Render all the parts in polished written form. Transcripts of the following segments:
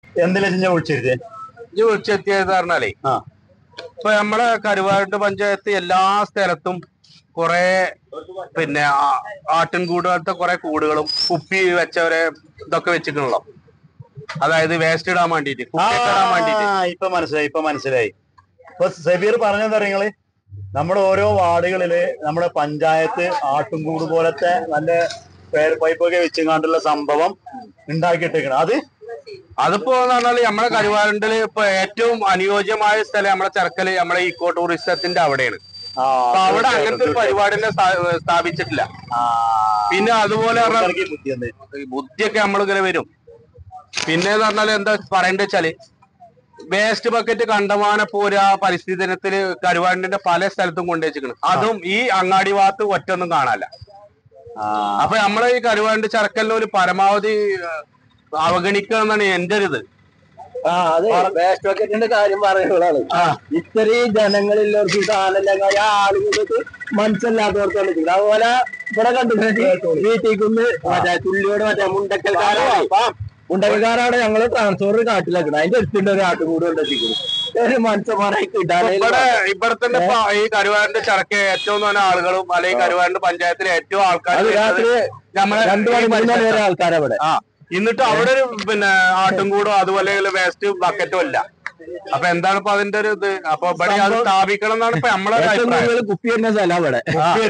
എന്തിനാ വിളിച്ചിരുത്തേ ഇത് വിളിച്ചെത്തിയത് പറഞ്ഞാലേ ഇപ്പൊ നമ്മളെ കരുവാരണ്ട് പഞ്ചായത്ത് എല്ലാ സ്ഥലത്തും കുറെ പിന്നെ ആട്ടിൻകൂട് പോലത്തെ കുറെ കൂടുകളും കുപ്പി വെച്ചവരെ ഇതൊക്കെ വെച്ചിട്ടുള്ളൂ. അതായത് വേസ്റ്റ് ഇടാൻ വേണ്ടിട്ട് ഇപ്പൊ മനസ്സിലായി ഇപ്പൊ സബീർ പറഞ്ഞെന്താ നിങ്ങള് നമ്മുടെ ഓരോ വാർഡുകളില് നമ്മുടെ പഞ്ചായത്ത് ആട്ടുംകൂട് പോലത്തെ നല്ല പൈപ്പൊക്കെ വെച്ചുകൊണ്ടുള്ള സംഭവം ഉണ്ടാക്കിയിട്ടേക്കണം. അതിപ്പോ എന്ന് പറഞ്ഞാല് നമ്മളെ കരുവാരണ്ടില് ഇപ്പൊ ഏറ്റവും അനുയോജ്യമായ സ്ഥലം നമ്മളെ ചെർക്കല് നമ്മളെ ഈക്കോ ടൂറിസത്തിന്റെ അവിടെയാണ്. അപ്പൊ അവിടെ അങ്ങനത്തെ ഒരു പരിപാടിനെ സ്ഥാപിച്ചിട്ടില്ല. പിന്നെ അതുപോലെ ബുദ്ധിയൊക്കെ നമ്മളിങ്ങനെ വരും. പിന്നെ എന്ന് പറഞ്ഞാല് എന്താ പറയണ്ട വെച്ചാല് വേസ്റ്റ് ബക്കറ്റ് കണ്ടമാന പോര പരിസ്ഥിതി ദിനത്തില് കരുവാരണ്ടിന്റെ പല സ്ഥലത്തും കൊണ്ടുവച്ചിരിക്കണം. അതും ഈ അങ്ങാടി ഭാഗത്ത് ഒറ്റൊന്നും കാണാല്ല. അപ്പൊ നമ്മളെ ഈ കരുവാരണ്ട് ചെർക്കലിന് ഒരു പരമാവധി അവഗണിക്കുക എന്നാണ് എന്റെ ഒരു ഇത്. അതെ, വേസ്റ്റ് ബക്കറ്റിന്റെ കാര്യം പറയുമ്പോഴാണ് ഇത്രയും ജനങ്ങളില്ലവർക്ക് സാധനമില്ല ആളുകൾക്ക് മനസ്സില്ലാത്തവർക്കാണ്. അതുപോലെ ഇവിടെ കണ്ടിട്ടുണ്ട് വീട്ടിൽ മറ്റേ തുള്ളിയോട് മറ്റേ മുണ്ടക്കൽക്കാരാണ് ഞങ്ങള് ട്രാൻസ്ഫോർ കാട്ടിലാക്കണം. അതിന്റെ അടുത്തുണ്ട് ഒരു ആട്ടുകൂട് കൊണ്ടെത്തിക്കുന്നത് മനുഷ്യന്മാരായി കിട്ടാൻ. ഇവിടെ തന്നെ ഈ കരുവാരണ്ട് ചരക്ക് ഏറ്റവും നല്ല ആളുകളും അല്ലെങ്കിൽ കരുവാരണ്ട് പഞ്ചായത്തിലെ ഏറ്റവും ആൾക്കാർ നമ്മളെ 2 മണി 3 മണി വരെ ആൾക്കാരവിടെ. എന്നിട്ട് അവിടെ ഒരു പിന്നെ ആട്ടുംകൂടോ അതുപോലെ വേസ്റ്റ് ബക്കറ്റോ ഇല്ല. അപ്പൊ എന്താണ് ഇപ്പൊ അതിന്റെ ഒരു ഇത്? അപ്പൊ ഇവിടെ അത് സ്ഥാപിക്കണം എന്നാണ് ഇപ്പൊ നമ്മളെ കുപ്പി തന്നെ സ്ഥലം അവിടെ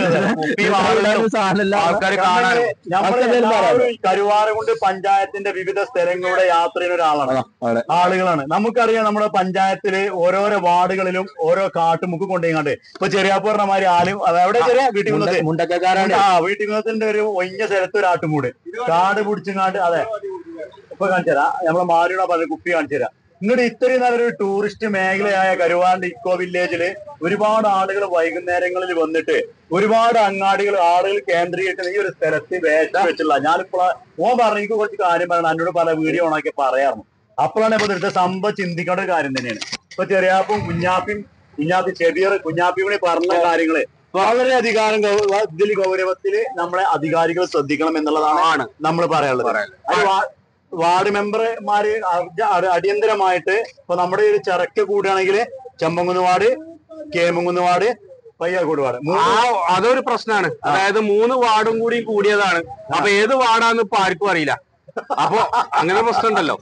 ആൾക്കാർ കാണാൻ. കരുവാരകുണ്ട് പഞ്ചായത്തിന്റെ വിവിധ സ്ഥലങ്ങളുടെ യാത്ര ചെയ്യുന്ന ആളുകളാണ്. നമുക്കറിയാം നമ്മുടെ പഞ്ചായത്തില് ഓരോരോ വാർഡുകളിലും ഓരോ കാട്ടുമുക്ക് കൊണ്ടുപോയിങ്ങാണ്ട് ഇപ്പൊ ചെറിയാപ്പൂർണമാര് ആലും അതെവിടെ ചെറിയ വീട്ടിൽ മുണ്ടക്കാരാണ് വീട്ടിൽ ഒരു ഒഴിഞ്ഞ സ്ഥലത്ത് ഒരു ആട്ടുംകൂട് കാട് പിടിച്ചിങ്ങാണ്ട്. അതെ, ഇപ്പൊ കാണിച്ചു തരാം. നമ്മളെ മാരിയുടെ പറഞ്ഞ കുപ്പി കാണിച്ചു തരാം. ഇങ്ങോട്ട് ഇത്രയും നല്ലൊരു ടൂറിസ്റ്റ് മേഖലയായ കരുവാരണ്ട് ഇക്കോ വില്ലേജില് ഒരുപാട് ആളുകൾ വൈകുന്നേരങ്ങളിൽ വന്നിട്ട് ഒരുപാട് ആളുകൾ കേന്ദ്രീകരിക്കുന്ന ഈ ഒരു സ്ഥലത്ത് വേസ്റ്റ് വെച്ചുള്ള ഞാനിപ്പോൾ പറഞ്ഞു എനിക്ക് കുറച്ച് കാര്യം പറയണം. എന്നോട് പല വീഡിയോ ഓണാക്കി പറയാറുണ്ട്. അപ്പോഴാണ് ഇപ്പൊ ഇവിടുത്തെ സംഭവം ചിന്തിക്കേണ്ട ഒരു കാര്യം തന്നെയാണ്. ഇപ്പൊ ചെറിയാപ്പും കുഞ്ഞാപ്പി ചെറിയ കുഞ്ഞാപ്പിനെ പറഞ്ഞ കാര്യങ്ങള് വളരെ ഇതിൽ ഗൗരവത്തില് നമ്മളെ അധികാരികൾ ശ്രദ്ധിക്കണം എന്നുള്ളതാണ് നമ്മൾ പറയാനുള്ളത്. വാർഡ് മെമ്പർമാര് അടിയന്തരമായിട്ട് ഇപ്പൊ നമ്മുടെ ഒരു ചരക്ക് കൂടുകയാണെങ്കിൽ Chembankunnu ward, Kemankunnu ward, Payyakkode ward അതൊരു പ്രശ്നമാണ്. അതായത് 3 വാർഡും കൂടി കൂടിയതാണ്. അപ്പൊ ഏത് വാർഡാന്ന് ഇപ്പൊ ആർക്കും അറിയില്ല. അപ്പൊ അങ്ങനെ പ്രശ്നമുണ്ടല്ലോ.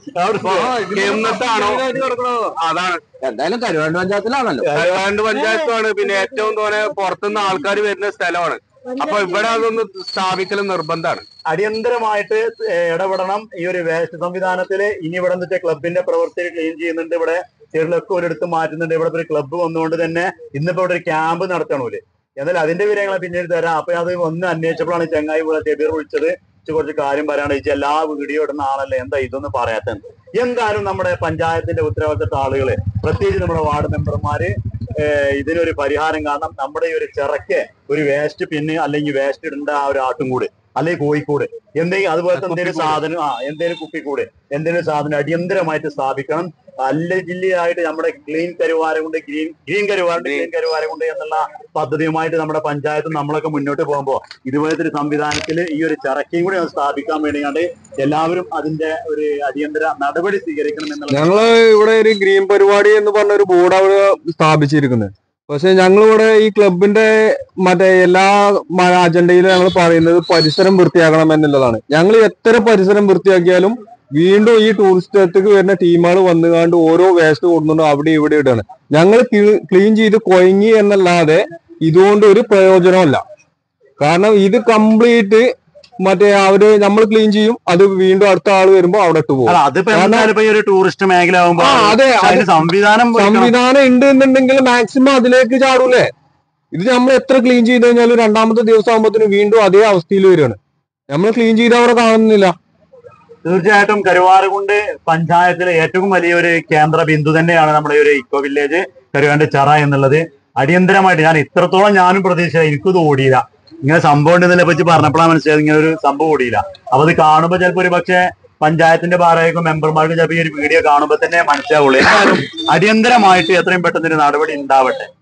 അതാണ് എന്തായാലും കരുവാരണ്ട് പഞ്ചായത്തിലാണല്ലോ. കരുവാരണ്ട് പഞ്ചായത്തുമാണ്. പിന്നെ ഏറ്റവും തോനെ പുറത്തുനിന്ന് ആൾക്കാർ വരുന്ന സ്ഥലമാണ്. അപ്പൊ ഇവിടെ അതൊന്ന് സ്ഥാപിക്കലും നിർബന്ധമാണ്. അടിയന്തരമായിട്ട് ഇടപെടണം ഈ ഒരു വേസ്റ്റ് സംവിധാനത്തില്. ഇനി ഇവിടെ എന്ന് വെച്ചാൽ ക്ലബിന്റെ പ്രവർത്തി ക്ലീൻ ചെയ്യുന്നുണ്ട്. ഇവിടെ ചെറുലൊക്കെ ഒരിടത്ത് മാറ്റുന്നുണ്ട്. ഇവിടെ ഒരു ക്ലബ്ബ് വന്നുകൊണ്ട് തന്നെ ഇന്നിപ്പോ ഇവിടെ ഒരു ക്യാമ്പ് നടത്തണൂല്. എന്നാലും അതിന്റെ വിവരങ്ങളെ പിന്നീട് തരാം. അപ്പൊ അത് ഒന്ന് അന്വേഷിച്ചപ്പോഴാണ് ചങ്ങായി ചെബീർ വിളിച്ചത്. കുറച്ച് കാര്യം പറയാണ്ട് ചോദിച്ചാൽ എല്ലാ വീഡിയോ ഇടുന്ന ആളല്ലേ, എന്താ ഇതൊന്നും പറയാത്തത്? എന്തായാലും നമ്മുടെ പഞ്ചായത്തിന്റെ ഉത്തരവാദിത്ത ആളുകള് പ്രത്യേകിച്ച് നമ്മുടെ വാർഡ് മെമ്പർമാര് ഇതിനൊരു പരിഹാരം കാണണം. നമ്മുടെ ഈ ഒരു ചിറക്ക് ഒരു വേസ്റ്റ് പിന്നെ അല്ലെങ്കിൽ വേസ്റ്റ് ഇടേണ്ട ആ ഒരു ആട്ടുംകൂട് അല്ലെങ്കിൽ കോഴിക്കോട് എന്തെങ്കിലും അതുപോലത്തെ എന്തെങ്കിലും സാധനം എന്തെങ്കിലും കുപ്പിക്കൂട് എന്തെങ്കിലും സാധനം അടിയന്തരമായിട്ട് സ്ഥാപിക്കണം. നല്ല ജില്ലയായിട്ട് നമ്മുടെ ക്ലീൻ കരുവാരകുണ്ട് ഗ്രീൻ കരുവാരകുണ്ട് എന്നുള്ള പദ്ധതിയുമായിട്ട് നമ്മുടെ പഞ്ചായത്ത് നമ്മളൊക്കെ മുന്നോട്ട് പോകുമ്പോൾ ഇതുപോലത്തെ ഒരു സംവിധാനത്തിൽ ഈ ഒരു ചരക്കയും കൂടി സ്ഥാപിക്കാൻ വേണ്ടിയാണ് എല്ലാവരും അതിന്റെ ഒരു അടിയന്തര നടപടി സ്വീകരിക്കണം എന്നുള്ള. ഞങ്ങള് ഇവിടെ ഒരു ഗ്രീൻ പരിപാടി എന്ന് പറഞ്ഞ ഒരു ബോർഡ് അവിടെ സ്ഥാപിച്ചിരിക്കുന്നത്. പക്ഷെ ഞങ്ങളിവിടെ ഈ ക്ലബിന്റെ മറ്റേ എല്ലാ അജണ്ടയിലും ഞങ്ങൾ പറയുന്നത് പരിസരം വൃത്തിയാക്കണം എന്നുള്ളതാണ്. ഞങ്ങൾ എത്ര പരിസരം വൃത്തിയാക്കിയാലും വീണ്ടും ഈ ടൂറിസ്റ്റ് സ്ഥലത്തേക്ക് വരുന്ന ടീമുകൾ വന്നുകാണ്ട് ഓരോ വേസ്റ്റ് കൊടുക്കുന്നുണ്ടോ അവിടെ ഇവിടെ ഇടാണ്. ഞങ്ങൾ ക്ലീൻ ചെയ്ത് കൊയങ്ങി എന്നല്ലാതെ ഇതുകൊണ്ട് ഒരു പ്രയോജനമല്ല. കാരണം ഇത് കംപ്ലീറ്റ് മറ്റേ നമ്മൾ ക്ലീൻ ചെയ്യും, അത് വീണ്ടും അടുത്ത ആള് വരുമ്പോ അവിടെ ഇട്ട് പോകും. ടൂറിസ്റ്റ് മേഖല അതെ, സംവിധാനം ഉണ്ട് എന്നുണ്ടെങ്കിൽ മാക്സിമം അതിലേക്ക് ചാടൂലേ. ഇത് നമ്മൾ എത്ര ക്ലീൻ ചെയ്ത് കഴിഞ്ഞാലും 2ാമത്തെ ദിവസം ആകുമ്പോഴത്തേന് വീണ്ടും അതേ അവസ്ഥയിൽ വരികയാണ്. നമ്മൾ ക്ലീൻ ചെയ്ത് അവിടെ കാണുന്നില്ല. തീർച്ചയായിട്ടും കരുവാരകുണ്ട് പഞ്ചായത്തിലെ ഏറ്റവും വലിയൊരു കേന്ദ്ര ബിന്ദു തന്നെയാണ് നമ്മുടെ ഒരു ഇക്കോ വില്ലേജ് കരുവാരണ്ട് ചറ എന്നുള്ളത്. അടിയന്തരമായിട്ട് ഇത്രത്തോളം ഞാനും പ്രതീക്ഷ എനിക്കിത് ഓടിയില്ല. ഇങ്ങനെ സംഭവം ഉണ്ടെന്നതിനെ പറ്റി പറഞ്ഞപ്പോഴാണ് മനസ്സിലായത് ഇങ്ങനെ ഒരു സംഭവം ഓടിയില്ല. അപ്പൊ അത് കാണുമ്പോൾ ചിലപ്പോൾ ഒരു പക്ഷേ പഞ്ചായത്തിന്റെ ഭാരവാഹിക്കും മെമ്പർമാർക്കും ചിലപ്പോൾ ഈ ഒരു വീഡിയോ കാണുമ്പോൾ തന്നെ മനസ്സിലാവുള്ളൂ. എന്നാലും അടിയന്തരമായിട്ട് എത്രയും പെട്ടെന്ന് ഒരു നടപടി ഉണ്ടാവട്ടെ.